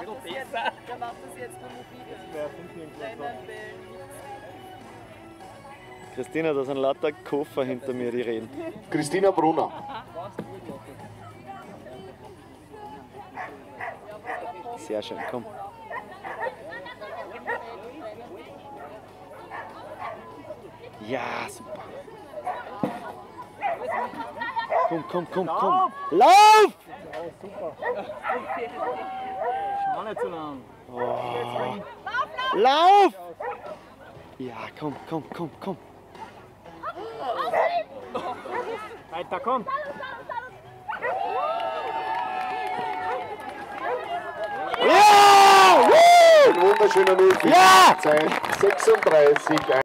Der macht das jetzt nur mobil. Christina, da sind lauter Koffer hinter mir, die reden. Christina Brunner. Sehr schön, komm. Ja, super. Komm, komm, komm, komm. Lauf! Super. Schau nicht zu lang. Oh. Lauf! Ja, komm, komm, komm, komm. Weiter, komm. Ja! Ein wunderschöner 0 Ja! 36.